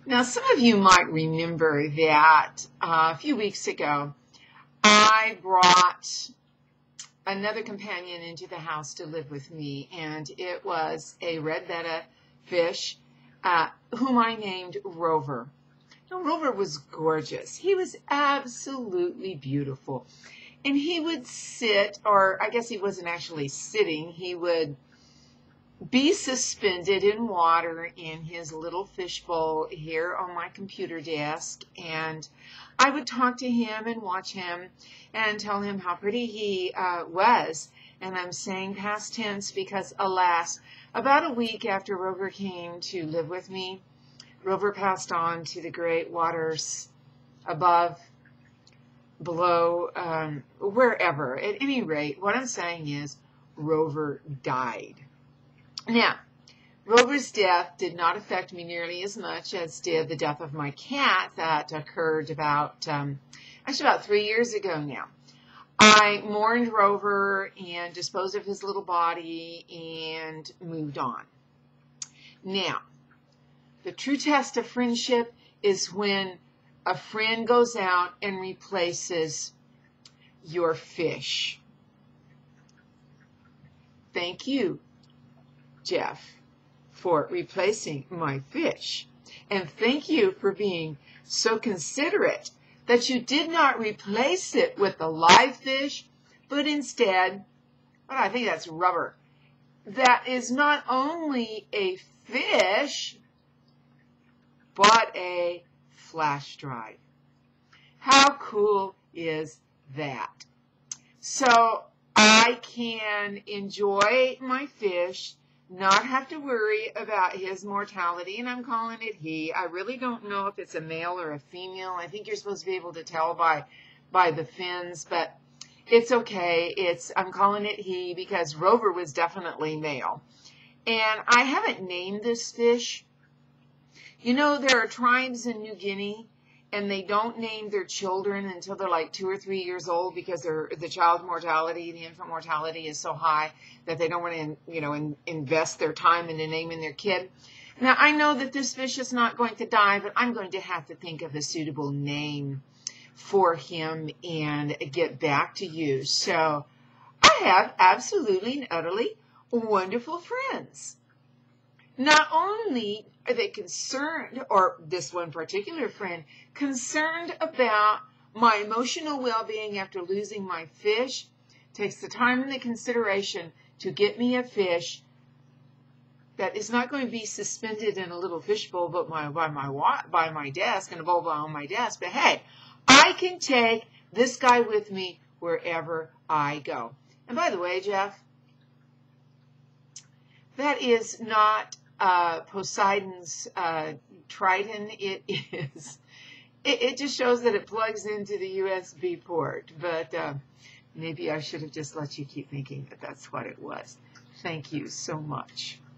Now, some of you might remember that a few weeks ago, I brought another companion into the house to live with me, and it was a red betta fish, whom I named Rover. Now, Rover was gorgeous. He was absolutely beautiful. And he would sit, or I guess he wasn't actually sitting, he would be suspended in water in his little fishbowl here on my computer desk, and I would talk to him and watch him and tell him how pretty he was. And I'm saying past tense because, alas, about a week after Rover came to live with me, Rover passed on to the great waters above, below, wherever. At any rate, what I'm saying is Rover died. Now, Rover's death did not affect me nearly as much as did the death of my cat that occurred about 3 years ago now. I mourned Rover and disposed of his little body and moved on. Now, the true test of friendship is when a friend goes out and replaces your fish. Thank you, Jeff, for replacing my fish. And thank you for being so considerate that you did not replace it with a live fish, but instead, well, I think that's rubber. That is not only a fish, but a flash drive. How cool is that? So I can enjoy my fish, not have to worry about his mortality, and I'm calling it he. I really don't know if it's a male or a female. I think you're supposed to be able to tell by the fins, but it's okay. I'm calling it he because Rover was definitely male. And I haven't named this fish. You know, there are tribes in New Guinea, and they don't name their children until they're like 2 or 3 years old because the child mortality, the infant mortality is so high that they don't want to, invest their time into naming their kid. Now, I know that this fish is not going to die, but I'm going to have to think of a suitable name for him and get back to you. So I have absolutely and utterly wonderful friends. Not only are they concerned, or this one particular friend, concerned about my emotional well-being after losing my fish, takes the time and the consideration to get me a fish that is not going to be suspended in a little fishbowl but by my desk, in a bowl on my desk. But hey, I can take this guy with me wherever I go. And by the way, Jeff, that is not Poseidon's Triton. It is. It just shows that it plugs into the USB port. But maybe I should have just let you keep thinking that that's what it was. Thank you so much.